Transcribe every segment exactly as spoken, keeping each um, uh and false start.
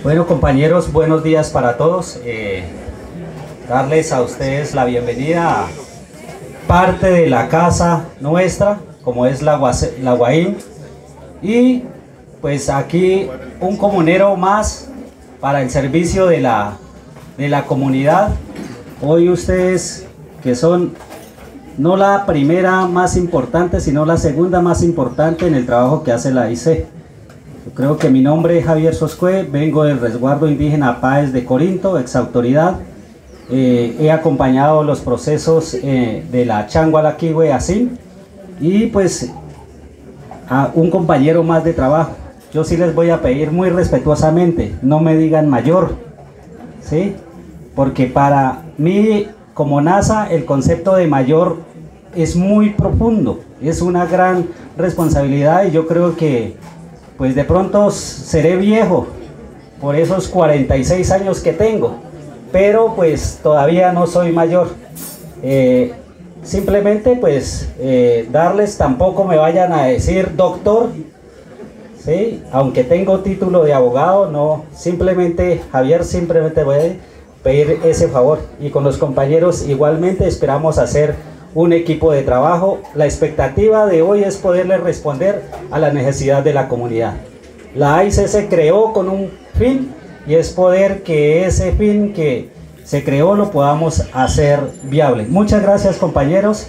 Bueno, compañeros, buenos días para todos. Eh, darles a ustedes la bienvenida a parte de la casa nuestra, como es la, la Guaín. Y pues aquí un comunero más para el servicio de la, de la comunidad. Hoy ustedes, que son no la primera más importante, sino la segunda más importante en el trabajo que hace la I C. Yo creo que mi nombre es Javier Soscue, vengo del resguardo indígena Páez de Corinto, ex autoridad. Eh, he acompañado los procesos eh, de la Changualaquihue Asín y pues a un compañero más de trabajo. Yo sí les voy a pedir muy respetuosamente, no me digan mayor, ¿sí? Porque para mí, como NASA, el concepto de mayor es muy profundo, es una gran responsabilidad y yo creo que pues de pronto seré viejo por esos cuarenta y seis años que tengo, pero pues todavía no soy mayor. Eh, simplemente pues eh, darles, tampoco me vayan a decir doctor, ¿sí? Aunque tengo título de abogado, no, simplemente Javier, simplemente voy a pedir ese favor, y con los compañeros igualmente esperamos hacer un equipo de trabajo. La expectativa de hoy es poderle responder a la necesidad de la comunidad. La A I C se creó con un fin y es poder que ese fin que se creó lo podamos hacer viable. Muchas gracias, compañeros.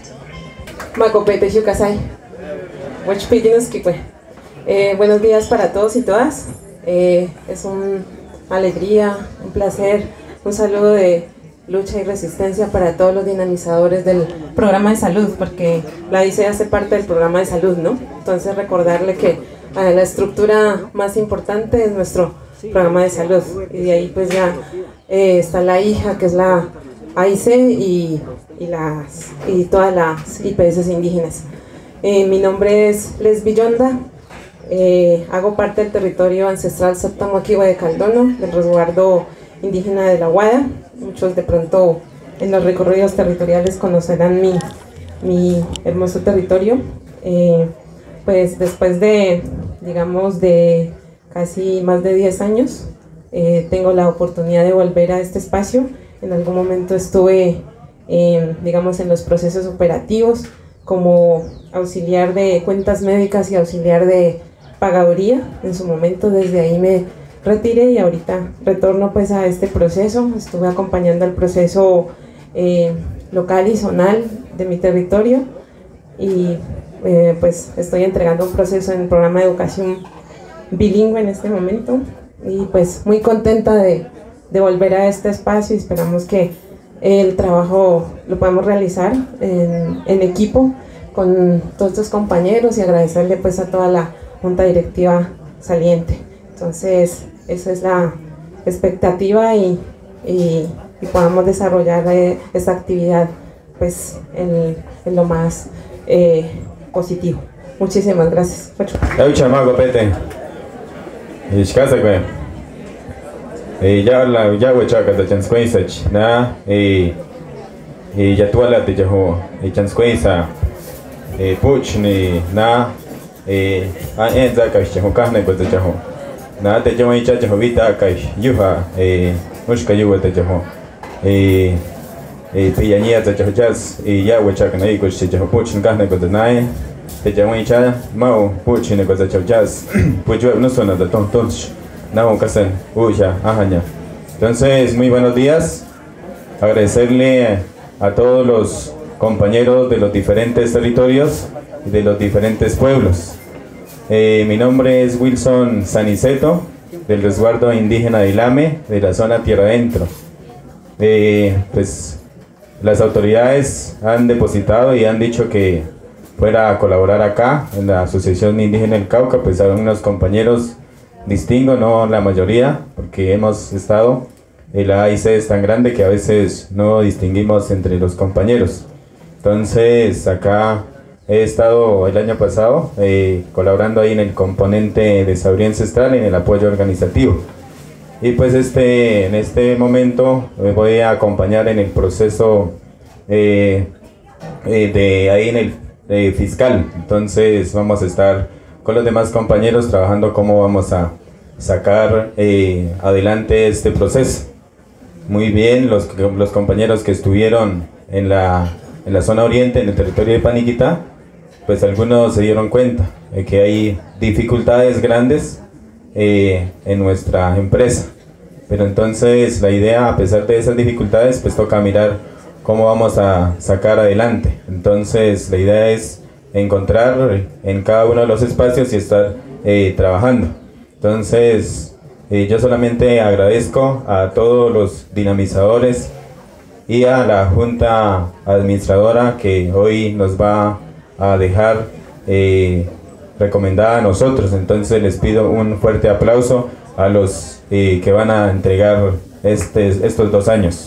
Eh, buenos días para todos y todas. Eh, es una alegría, un placer, un saludo de lucha y resistencia para todos los dinamizadores del programa de salud, porque la I C hace parte del programa de salud, ¿no? Entonces recordarle que eh, la estructura más importante es nuestro programa de salud, y de ahí pues ya eh, está la hija, que es la A I C, y, y, las, y todas las I P S indígenas. Eh, mi nombre es Les Villonda, eh, hago parte del territorio ancestral Sotamaquihue de Caldono, del resguardo indígena de la Guada. Muchos de pronto en los recorridos territoriales conocerán mi, mi hermoso territorio. Eh, pues después de, digamos, de casi más de diez años, eh, tengo la oportunidad de volver a este espacio. En algún momento estuve, eh, digamos, en los procesos operativos como auxiliar de cuentas médicas y auxiliar de pagaduría. En su momento, desde ahí me retiré y ahorita retorno pues a este proceso. Estuve acompañando el proceso eh, local y zonal de mi territorio, y eh, pues estoy entregando un proceso en el programa de educación bilingüe en este momento, y pues muy contenta de, de volver a este espacio, y esperamos que el trabajo lo podamos realizar en, en equipo con todos estos compañeros, y agradecerle pues a toda la junta directiva saliente. Entonces esa es la expectativa, y, y, y podamos desarrollar eh, esta actividad pues en, en lo más eh, positivo. Muchísimas gracias. Ya la ya we chaka da chansqueisach na e e ya tuala te jaho e chansqueisa e puch ni na e a en za ka chaho kahne ko te jaho na te jaho cha jaho vita ka yuha e mushka yuwa te jaho e e piyania te jaho jas e ya we chaka na iko che jaho puch kahne ko te nai te jaho cha mau puch ni ko te jaho jas pujo no sona da ton ton. Entonces, muy buenos días. Agradecerle a todos los compañeros de los diferentes territorios y de los diferentes pueblos. Eh, mi nombre es Wilson Saniceto, del resguardo indígena de Ilame, de la zona Tierra Adentro. Eh, pues las autoridades han depositado y han dicho que fuera a colaborar acá en la Asociación Indígena del Cauca. Pues a unos compañeros distingo, no la mayoría, porque hemos estado, la A I C es tan grande que a veces no distinguimos entre los compañeros. Entonces acá he estado el año pasado eh, colaborando ahí en el componente de sabiduría ancestral, en el apoyo organizativo, y pues este, en este momento me voy a acompañar en el proceso eh, eh, de ahí en el eh, fiscal. Entonces vamos a estar con los demás compañeros trabajando cómo vamos a sacar eh, adelante este proceso. Muy bien, los, los compañeros que estuvieron en la, en la zona oriente, en el territorio de Paniquitá, pues algunos se dieron cuenta de que hay dificultades grandes eh, en nuestra empresa. Pero entonces la idea, a pesar de esas dificultades, pues toca mirar cómo vamos a sacar adelante. Entonces la idea es encontrar en cada uno de los espacios y estar eh, trabajando. Entonces eh, yo solamente agradezco a todos los dinamizadores y a la junta administradora que hoy nos va a dejar eh, recomendada a nosotros. Entonces les pido un fuerte aplauso a los eh, que van a entregar este, estos dos años.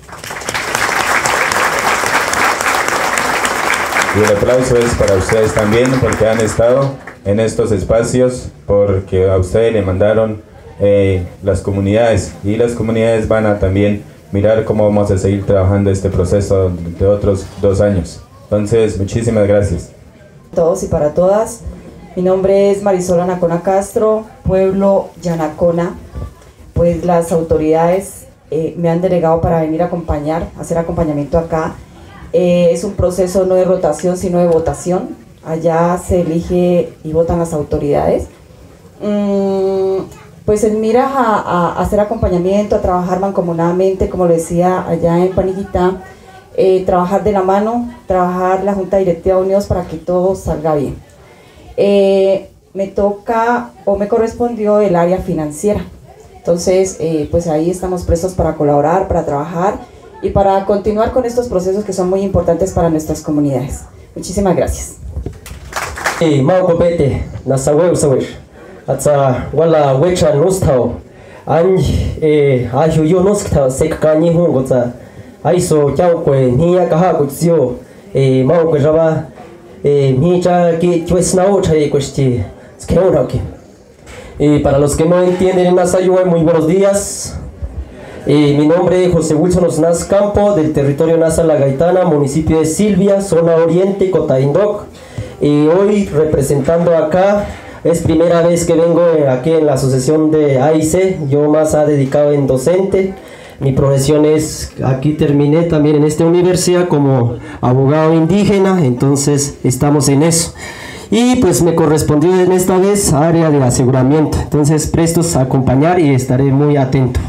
Y el aplauso es para ustedes también, porque han estado en estos espacios, porque a ustedes le mandaron eh, las comunidades, y las comunidades van a también mirar cómo vamos a seguir trabajando este proceso de otros dos años. Entonces, muchísimas gracias. Todos y para todas, mi nombre es Marisol Anacona Castro, pueblo Yanacona. Pues las autoridades eh, me han delegado para venir a acompañar, hacer acompañamiento acá. Eh, es un proceso no de rotación, sino de votación. Allá se elige y votan las autoridades. Mm, pues en miras a, a hacer acompañamiento, a trabajar mancomunadamente, como lo decía allá en Paniquitá, eh, trabajar de la mano, trabajar la Junta Directiva Unidos para que todo salga bien. Eh, me toca o me correspondió el área financiera. Entonces, eh, pues ahí estamos prestos para colaborar, para trabajar y para continuar con estos procesos que son muy importantes para nuestras comunidades. Muchísimas gracias. Eh, Mauko Bete, Nasawe Usawer, Atsa Wala Wecha Nustao, An eh Ayu Yonuskta Sekani Hungota, Aiso Yaukwe, Nia Kahakutio, eh Mauko Java, eh Mija Ki Chuesnaucha y Cuesti, Skeuraki. Eh, para los que no entienden en Nasayue, muy buenos días. Eh, mi nombre es José Wilson Osnaz Campo, del territorio Nasa La Gaitana, municipio de Silvia, zona oriente, Cotaindoc. Eh, hoy representando acá, es primera vez que vengo aquí en la asociación de A I C, yo más ha dedicado en docente. Mi profesión es, aquí terminé también en esta universidad como abogado indígena, entonces estamos en eso. Y pues me correspondió en esta vez área de aseguramiento, entonces prestos a acompañar y estaré muy atento.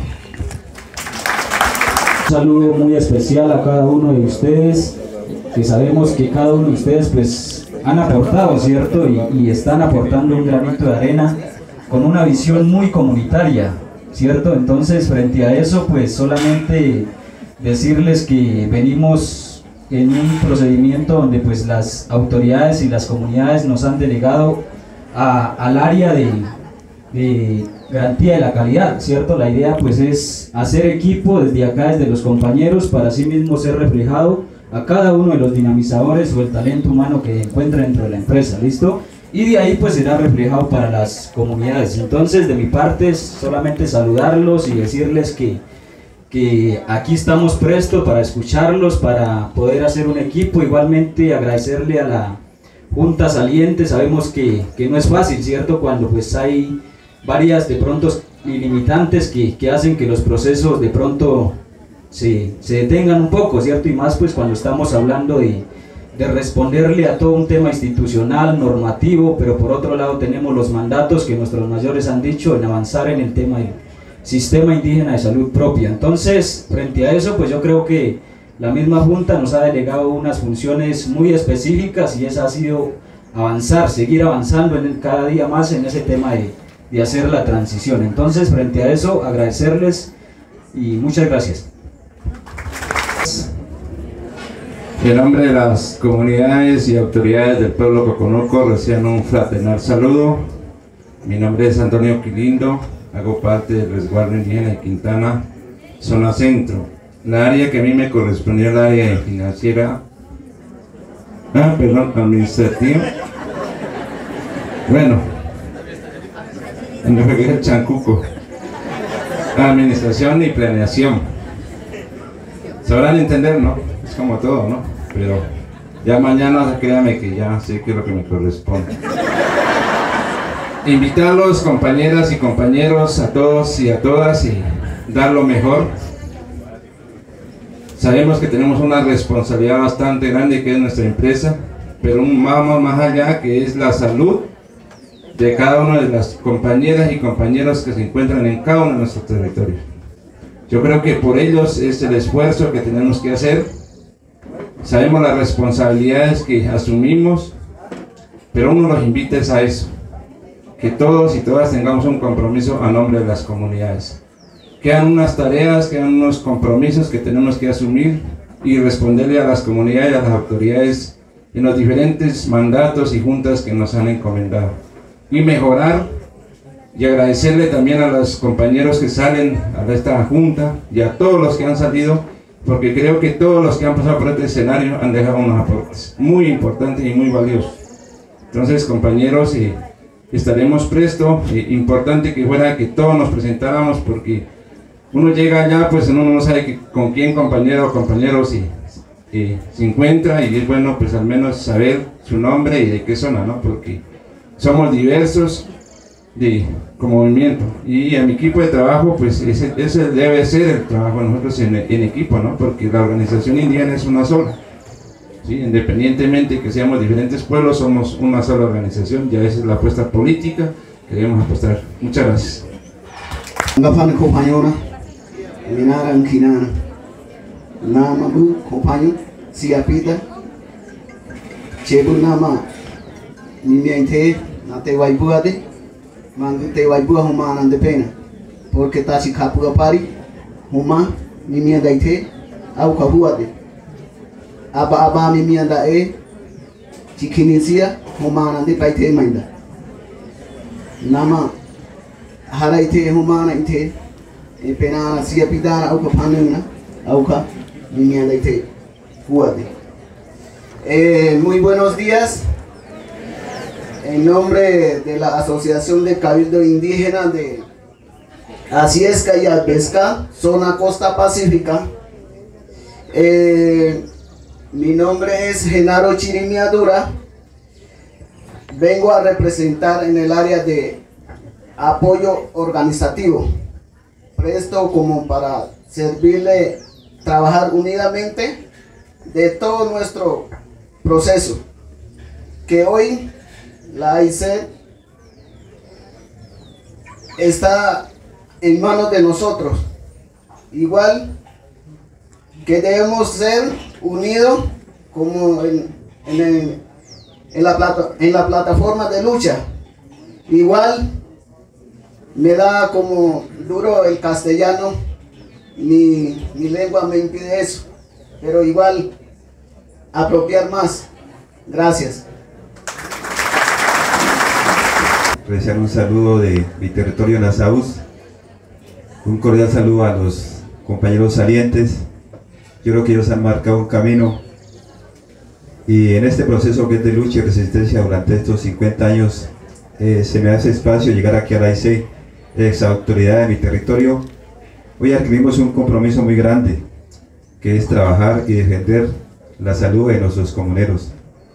Un saludo muy especial a cada uno de ustedes, que sabemos que cada uno de ustedes pues han aportado, ¿cierto? Y, y están aportando un granito de arena con una visión muy comunitaria, ¿cierto? Entonces, frente a eso, pues solamente decirles que venimos en un procedimiento donde pues las autoridades y las comunidades nos han delegado a, al área de, de garantía de la calidad, ¿cierto? La idea pues es hacer equipo desde acá, desde los compañeros, para así mismo ser reflejado a cada uno de los dinamizadores o el talento humano que encuentra dentro de la empresa, ¿listo? Y de ahí pues será reflejado para las comunidades. Entonces, de mi parte es solamente saludarlos y decirles que, que aquí estamos prestos para escucharlos, para poder hacer un equipo. Igualmente agradecerle a la Junta Saliente, sabemos que, que no es fácil, ¿cierto? Cuando pues hay varias de pronto limitantes que, que hacen que los procesos de pronto se, se detengan un poco, ¿cierto? Y más pues cuando estamos hablando de, de responderle a todo un tema institucional, normativo, pero por otro lado tenemos los mandatos que nuestros mayores han dicho en avanzar en el tema del sistema indígena de salud propia. Entonces, frente a eso, pues yo creo que la misma Junta nos ha delegado unas funciones muy específicas y esa ha sido avanzar, seguir avanzando en el, cada día más en ese tema de, de hacer la transición. Entonces, frente a eso, agradecerles y muchas gracias. En nombre de las comunidades y autoridades del pueblo Coconuco, reciban un fraternal saludo. Mi nombre es Antonio Quilindo, hago parte del resguardo indígena de Quintana, zona centro. La área que a mí me correspondió, el área financiera, ah, perdón, administrativa. Bueno, en lo que es el Chancuco, administración y planeación. Sabrán entender, ¿no? Es como todo, ¿no? Pero ya mañana créanme que ya sé qué es lo que me corresponde. invitarlos, compañeras y compañeros, a todos y a todas, y dar lo mejor. Sabemos que tenemos una responsabilidad bastante grande, que es nuestra empresa, pero vamos más allá, que es la salud de cada una de las compañeras y compañeros que se encuentran en cada uno de nuestros territorios. Yo creo que por ellos es el esfuerzo que tenemos que hacer. Sabemos las responsabilidades que asumimos, pero uno los invita a eso, que todos y todas tengamos un compromiso a nombre de las comunidades. Quedan unas tareas, quedan unos compromisos que tenemos que asumir y responderle a las comunidades y a las autoridades en los diferentes mandatos y juntas que nos han encomendado. Y mejorar y agradecerle también a los compañeros que salen a esta junta y a todos los que han salido, porque creo que todos los que han pasado por este escenario han dejado unos aportes muy importantes y muy valiosos. Entonces, compañeros, eh, estaremos presto. Eh, importante que fuera que todos nos presentáramos, porque uno llega allá, pues uno no sabe que, con quién compañero o compañero si, eh, se encuentra, y es bueno pues al menos saber su nombre y de qué zona, ¿no? Porque somos diversos de, como movimiento, y a mi equipo de trabajo, pues ese, ese debe ser el trabajo de nosotros en, en equipo, ¿no? Porque la organización indígena es una sola, ¿sí? Independientemente que seamos diferentes pueblos, somos una sola organización, y a esa es la apuesta política que debemos apostar. Muchas gracias. Minaran kinana nama bu compañero siapita chebu nama nimiente nate waibuade mangute waibua huma nande pena porque tachi kapua pari huma mimia daite au kabuade aba aba mimia dae chikinisia huma nande paite mainda nama haraite huma naite e pena siapita au kapanuna au ka mimia daite fuade. Eh, muy buenos días. En nombre de la Asociación de Cabildo Indígena de Asiesca y Alpesca, zona Costa Pacífica, eh, mi nombre es Genaro Chirimiadura. Vengo a representar en el área de apoyo organizativo, presto como para servirle, trabajar unidamente de todo nuestro proceso, que hoy la A I C está en manos de nosotros, igual que debemos ser unidos como en, en, el, en, la plata, en la plataforma de lucha. Igual me da como duro el castellano, mi, mi lengua me impide eso, pero igual apropiar más. Gracias. Desear un saludo de mi territorio Nasaús, un cordial saludo a los compañeros salientes. Yo creo que ellos han marcado un camino, y en este proceso que es de lucha y resistencia durante estos cincuenta años, eh, se me hace espacio llegar aquí a la A I C, ex autoridad de mi territorio. Hoy adquirimos un compromiso muy grande, que es trabajar y defender la salud de nuestros comuneros.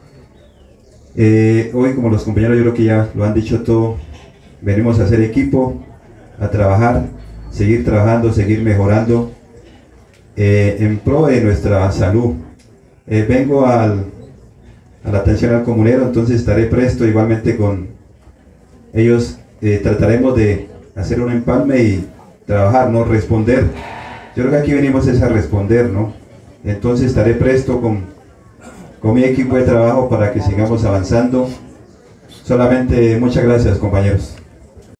Eh, hoy, como los compañeros yo creo que ya lo han dicho todo, venimos a hacer equipo, a trabajar, seguir trabajando, seguir mejorando eh, en pro de nuestra salud. Eh, vengo al, a la atención al comunero, entonces estaré presto igualmente con ellos. Eh, trataremos de hacer un empalme y trabajar, no responder. Yo creo que aquí venimos es a responder, ¿no? Entonces estaré presto con con mi equipo de trabajo para que sigamos avanzando. Solamente muchas gracias, compañeros.